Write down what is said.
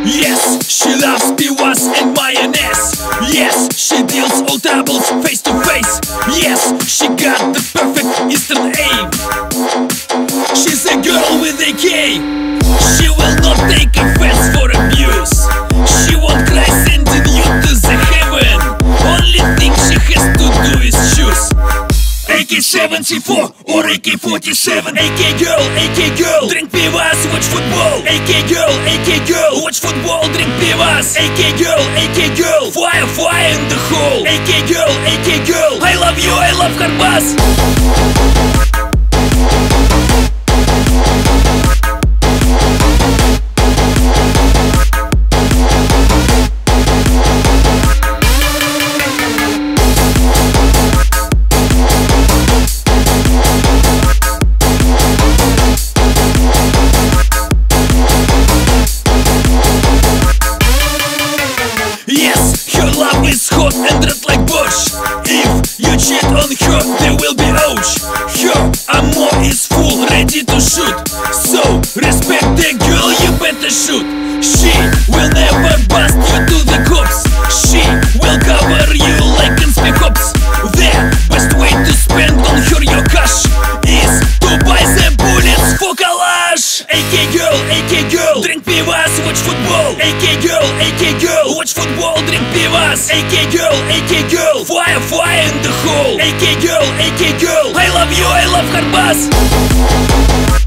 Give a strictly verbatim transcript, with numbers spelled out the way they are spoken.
Yes, she loves piwas and mayonnaise. Yes, she deals all troubles face to face. Yes, she got the perfect eastern aim. She's a girl with a K. She will not take offense for abuse. She won't cry sending you to the heaven. Only thing she has to do is choose A K seventy-four or A K forty-seven. A K girl, A K girl, drink pivas, watch football. A K girl, A K girl, watch football, drink pivas. A K girl, A K girl, fire, fire in the hole. A K girl, A K girl, I love you, I love hard bass. Is hot and red like Bosch. If you cheat on her, there will be ouch. Her ammo is full, ready to shoot. So, respect the girl, you better shoot. She will never bust you to the cops. She will cover you like in Spec Ops. The best way to spend on her your cash is to buy the bullets for Kalash. A K girl, A K girl, drink pivas, watch football. A K girl, A K girl, watch football, drink pivas. A K girl, A K girl, fire, fire in the hole. A K girl, A K girl, I love you, I love hard bass.